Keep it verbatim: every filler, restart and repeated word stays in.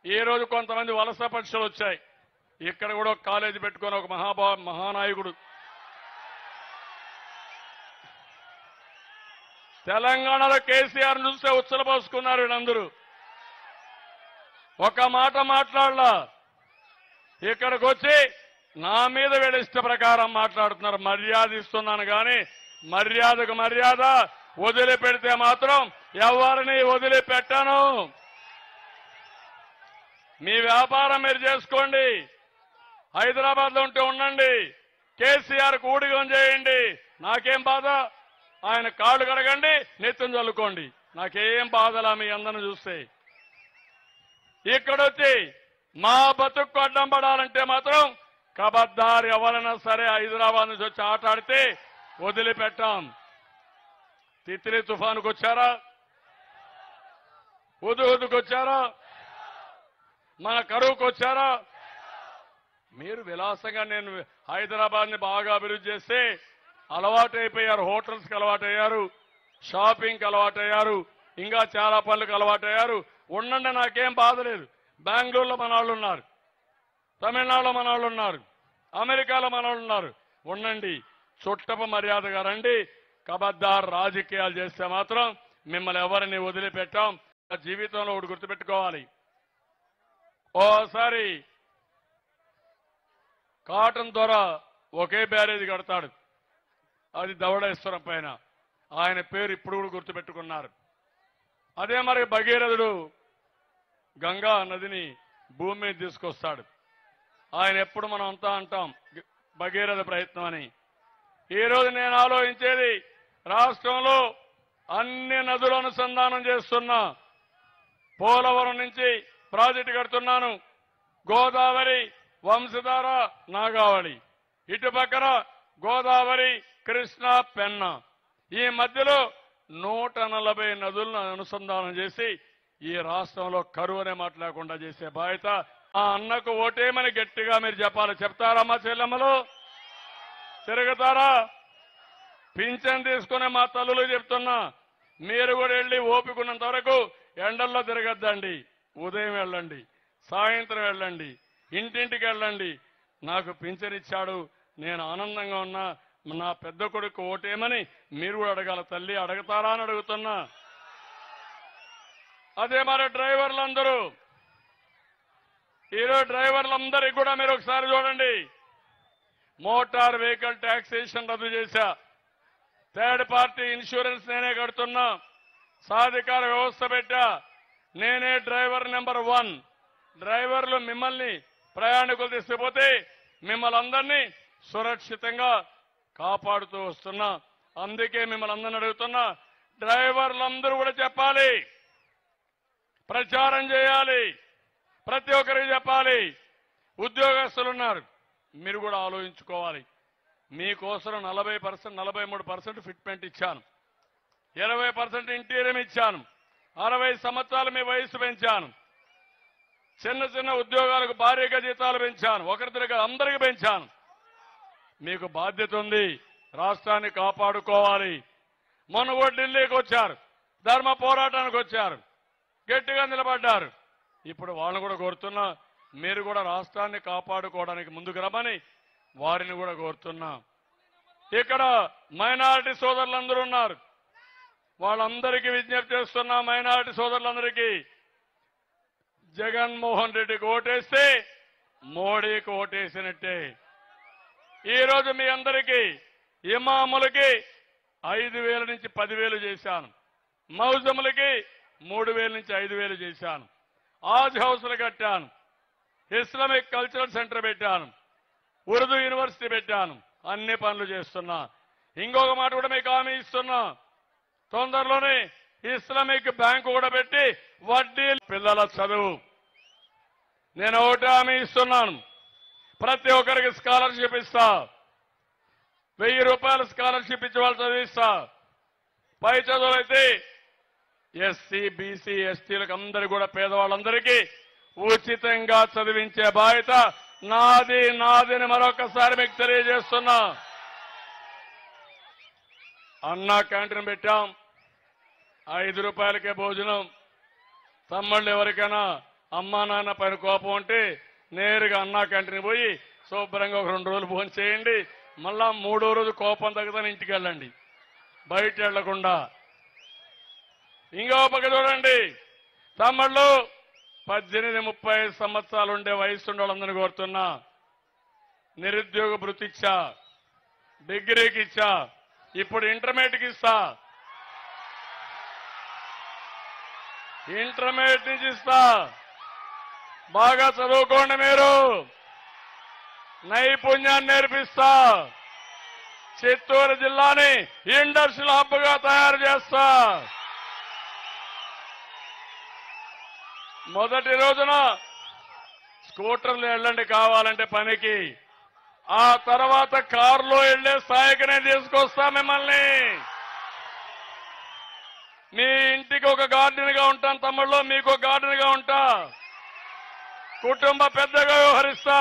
ఈ రోజు కొంతమంది వలస పక్షులు వచ్చాయి. ఇక్కడ కూడా ఒక కాలేజీ పెట్టుకొని ఒక మహాభా మహానాయకుడు తెలంగాణలో కేసీఆర్ చూస్తే ఉచ్చలపోసుకున్నారు వీళ్ళందరూ. ఒక మాట మాట్లాడలా. ఇక్కడికి వచ్చి నా మీద వీళ్ళ ఇష్ట ప్రకారం మాట్లాడుతున్నారు. మర్యాద ఇస్తున్నాను కానీ మర్యాదకు మర్యాద, వదిలిపెడితే మాత్రం ఎవరిని వదిలిపెట్టాను. మీ వ్యాపారం మీరు చేసుకోండి, హైదరాబాద్ లో ఉంటే ఉండండి, కేసీఆర్ ఊడిగం చేయండి, నాకేం బాధ. ఆయన కాళ్ళు కడగండి, నెత్తిని చల్లుకోండి, నాకేం బాధలా మీ అందరిని చూస్తే. ఇక్కడొచ్చి మా బతుకు అడ్డం పడాలంటే మాత్రం కబద్దారు ఎవరైనా సరే హైదరాబాద్ నుంచి వచ్చి ఆట ఆడితే వదిలిపెట్టాం. తిత్లీ తుఫానుకు వచ్చారా, హుదుహుదుకు వచ్చారా, మన కరువుకు వచ్చారా? మీరు విలాసంగా నేను హైదరాబాద్ ని బాగా అభివృద్ధి చేస్తే అలవాటు అయిపోయారు, హోటల్స్ కి అలవాటు అయ్యారు, షాపింగ్ కి అలవాటు అయ్యారు, ఇంకా చాలా పనులకు అలవాటు అయ్యారు. ఉండండి, నాకేం బాధ లేదు. బెంగళూరులో మన వాళ్ళు ఉన్నారు, తమిళనాడులో మన వాళ్ళు ఉన్నారు, అమెరికాలో మన వాళ్ళు ఉన్నారు. ఉండండి, చుట్టపు మర్యాదగా రండి. కబద్దార్ రాజకీయాలు చేస్తే మాత్రం మిమ్మల్ని ఎవరిని వదిలిపెట్టాం. జీవితంలో ఒకటి గుర్తుపెట్టుకోవాలి. ఓసారి కాటన్ ద్వారా ఒకే బ్యారేజ్ కడతాడు, అది ధవళేశ్వరం పైన. ఆయన పేరు ఇప్పుడు కూడా గుర్తుపెట్టుకున్నారు. అదే మరి భగీరథుడు గంగా నదిని భూమి మీద తీసుకొస్తాడు. ఆయన ఎప్పుడు మనం అంతా అంటాం భగీరథ ప్రయత్నం అని. ఈరోజు నేను ఆలోచించేది, రాష్ట్రంలో అన్ని నదులు అనుసంధానం చేస్తున్నా. పోలవరం నుంచి ప్రాజెక్టు కడుతున్నాను, గోదావరి, వంశధార, నాగావళి, ఇటు పక్కన గోదావరి, కృష్ణా, పెన్నా. ఈ మధ్యలో నూట నలభై నదులను అనుసంధానం చేసి ఈ రాష్ట్రంలో కరువు అనే మాట లేకుండా చేసే బాధ్యత. ఆ అన్నకు ఓటేమని గట్టిగా మీరు చెప్పాలి. చెప్తారమ్మా చెల్లెమ్మలు? తిరుగుతారా? పింఛన్ తీసుకునే మా తల్లులు చెప్తున్నా, మీరు కూడా వెళ్ళి ఓపికన్నంత వరకు ఎండల్లో తిరగద్దండి. ఉదయం వెళ్ళండి, సాయంత్రం వెళ్ళండి, ఇంటింటికి వెళ్ళండి. నాకు పింఛన్ ఇచ్చాడు, నేను ఆనందంగా ఉన్నా, నా పెద్ద కొడుకు ఓటేమని మీరు కూడా అడగాల. తల్లి అడుగుతారా అని అడుగుతున్నా. అదే మరి డ్రైవర్లందరూ, ఈరోజు డ్రైవర్లందరికీ కూడా మీరు ఒకసారి చూడండి. మోటార్ వెహికల్ ట్యాక్సేషన్ రద్దు చేశా, థర్డ్ పార్టీ ఇన్సూరెన్స్ నేనే కడుతున్నా, సాధికార వ్యవస్థ పెట్టా, నేనే డ్రైవర్ నెంబర్ వన్. డ్రైవర్లు మిమ్మల్ని ప్రయాణికులు తీసుకుపోతే మిమ్మల్ని అందరినీ సురక్షితంగా కాపాడుతూ వస్తున్నా. అందుకే మిమ్మల్ని అందరిని అడుగుతున్నా, డ్రైవర్లందరూ కూడా చెప్పాలి, ప్రచారం చేయాలి, ప్రతి ఒక్కరికి చెప్పాలి. ఉద్యోగస్తులు ఉన్నారు, మీరు కూడా ఆలోచించుకోవాలి. మీకోసం నలభై పర్సెంట్ నలభై మూడు పర్సెంట్ ఫిట్మెంట్ ఇచ్చాను, ఇరవై పర్సెంట్ ఇంటీరియం ఇచ్చాను, అరవై సంవత్సరాలు మీ వయసు పెంచాను, చిన్న చిన్న ఉద్యోగాలకు భారీగా జీతాలు పెంచాను, ఒకరిద్దరికి అందరికీ పెంచాను. మీకు బాధ్యత ఉంది, రాష్ట్రాన్ని కాపాడుకోవాలి. మొన్న కూడా ఢిల్లీకి వచ్చారు, ధర్మ పోరాటానికి వచ్చారు, గట్టిగా నిలబడ్డారు. ఇప్పుడు వాళ్ళని కూడా కోరుతున్నా, మీరు కూడా రాష్ట్రాన్ని కాపాడుకోవడానికి ముందుకు రమ్మని వారిని కూడా కోరుతున్నా. ఇక్కడ మైనారిటీ సోదరులందరూ ఉన్నారు, వాళ్ళందరికీ విజ్ఞప్తి చేస్తున్నా. మైనారిటీ సోదరులందరికీ జగన్మోహన్ రెడ్డికి ఓటేస్తే మోడీకి ఓటేసినట్టే. ఈరోజు మీ అందరికీ ఇమాములకి ఐదు వేల నుంచి పదివేలు చేశాను, మౌజములకి మూడు వేల నుంచి ఐదు వేలు చేశాను, ఆజ్ హౌస్లు కట్టాను, ఇస్లామిక్ కల్చరల్ సెంటర్ పెట్టాను, ఉర్దూ యూనివర్సిటీ పెట్టాను. అన్ని పనులు చేస్తున్నా. ఇంకొక మాట కూడా మీకు హామీ ఇస్తున్నా, తొందరలోనే ఇస్లామిక్ బ్యాంకు కూడా పెట్టి వడ్డీ పిల్లల చదువు. నేను ఒకటి హామీ ఇస్తున్నాను, ప్రతి ఒక్కరికి స్కాలర్షిప్ ఇస్తా, వెయ్యి రూపాయల స్కాలర్షిప్ ఇచ్చి వాళ్ళు చదివిస్తా. పై చదువులైతే ఎస్సీ, బీసీ, ఎస్టీలకు అందరికీ కూడా పేదవాళ్ళందరికీ ఉచితంగా చదివించే బాధ్యత నాది నాదిని మరొకసారి మీకు తెలియజేస్తున్నా. అన్నా క్యాంటీన్ పెట్టాం, ఐదు రూపాయలకే భోజనం. తమ్ముళ్ళు ఎవరికైనా అమ్మా నాన్న పైన కోపం ఉంటే నేరుగా అన్నా క్యాంటీన్ పోయి శుభ్రంగా ఒక రెండు రోజులు భోజనం చేయండి. మళ్ళా మూడో రోజు కోపం తగ్గుతాను ఇంటికి వెళ్ళండి, బయట వెళ్లకుండా. ఇంకో పక్క చూడండి, తమ్ముళ్ళు పద్దెనిమిది ముప్పై ఐదు సంవత్సరాలు ఉండే వయసు ఉండే వాళ్ళందరినీ కోరుతున్నా, నిరుద్యోగ భృతి ఇచ్చా, డిగ్రీకి ఇచ్చా, ఇప్పుడు ఇంటర్మీడియట్కి ఇస్తా, ఇంటర్మీడియట్ నుంచి ఇస్తా. బాగా చదువుకోండి, మీరు నైపుణ్యాన్ని నేర్పిస్తా. చిత్తూరు జిల్లాని ఇండస్ట్రియల్ హబ్ గా తయారు చేస్తా. మొదటి రోజున స్కూటర్లు వెళ్ళండి కావాలంటే పనికి, ఆ తర్వాత కారులో వెళ్లే స్థాయికి నేను తీసుకొస్తా మిమ్మల్ని. మీ ఇంటికి ఒక గార్డెన్ గా ఉంటాను తమ్ముళ్ళు, మీకు ఒక గార్డెన్ గా ఉంటా, కుటుంబ పెద్దగా వ్యవహరిస్తా.